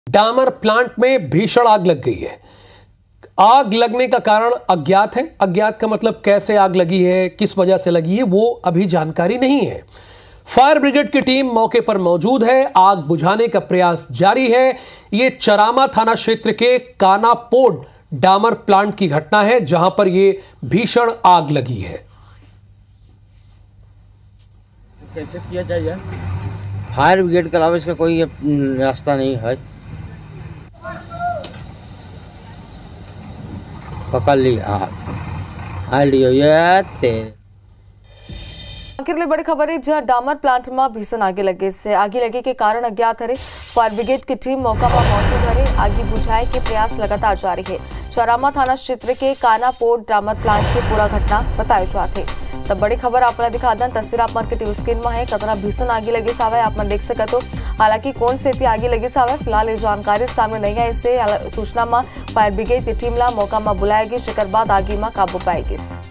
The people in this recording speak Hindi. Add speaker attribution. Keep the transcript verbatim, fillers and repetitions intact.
Speaker 1: डामर प्लांट में भीषण आग लग गई है। आग लगने का कारण अज्ञात है। अज्ञात का मतलब कैसे आग लगी है, किस वजह से लगी है, वो अभी जानकारी नहीं है। फायर ब्रिगेड की टीम मौके पर मौजूद है। आग बुझाने का प्रयास जारी है। यह चरामा थाना क्षेत्र के कानापोड डामर प्लांट की घटना है, जहां पर यह भीषण आग लगी है।
Speaker 2: कैसे किया जाए? फायर ब्रिगेड के अलावा इसका कोई रास्ता नहीं है। पकड़ लिया
Speaker 3: आखिर बड़ी खबर है, जहां डामर प्लांट में भीषण आगे लगे से आगे लगे के कारण अज्ञात है। फायर ब्रिगेड की टीम मौका पर मौजूद है। आगे बुझाने के प्रयास लगातार जारी है। चरामा थाना क्षेत्र के कानापोड डामर प्लांट की पूरा घटना बताई जाती है। तब बड़ी खबर आपने दिखा दें, तस्वीर आप के टीवी स्क्रीन में है। कतना भीषण आगे लगी सावे आप देख सको तो। हालांकि कौन से थी आगे लगी सावे फिलहाल ये जानकारी सामने नहीं आई। इससे सूचना में फायर ब्रिगेड की टीम ला मौका में बुलाया गई, जेकर बाद आगे में काबू पाई गई।